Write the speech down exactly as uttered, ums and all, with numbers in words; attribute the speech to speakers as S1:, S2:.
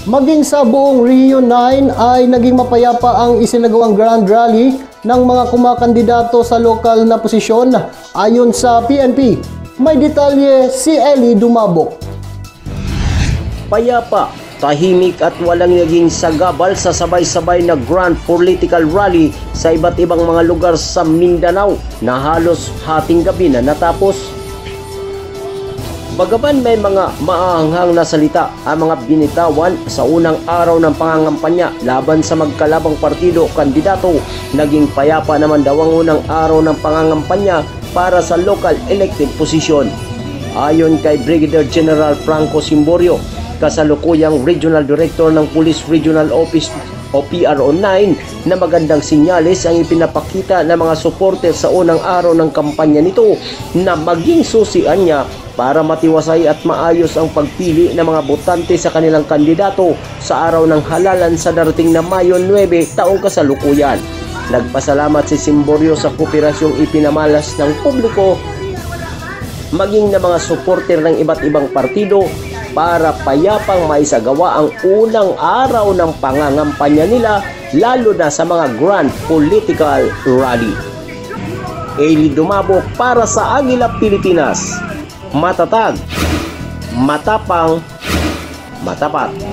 S1: Maging sa buong Region nine ay naging mapayapa ang isinagawang Grand Rally ng mga kumakandidato sa lokal na posisyon ayon sa P N P. May detalye si Eli Dumabok.
S2: Payapa, tahimik at walang naging sagabal sa sabay-sabay na grand political rally sa iba't ibang mga lugar sa Mindanao na halos hating gabi na natapos. Bagaman may mga maaanghang na salita ang mga binitawan sa unang araw ng pangangampanya laban sa magkalabang partido o kandidato, naging payapa naman daw ang unang araw ng pangangampanya para sa local elected position. Ayon kay Brigadier General Franco Simborio, kasalukuyang Regional Director ng Police Regional Office o P R O nine, na magandang sinyales ang ipinapakita ng mga supporter sa unang araw ng kampanya nito na maging susian niya para matiwasay at maayos ang pagpili ng mga botante sa kanilang kandidato sa araw ng halalan sa darating na Mayo nine taong kasalukuyan. Nagpasalamat si Simborio sa kooperasyong ipinamalas ng publiko maging na mga supporter ng iba't ibang partido para payapang maisagawa ang unang araw ng pangangampanya nila, lalo na sa mga grand political rally. Eli Dumabok para sa Agila Pilipinas. Matatag, matapang, matapat.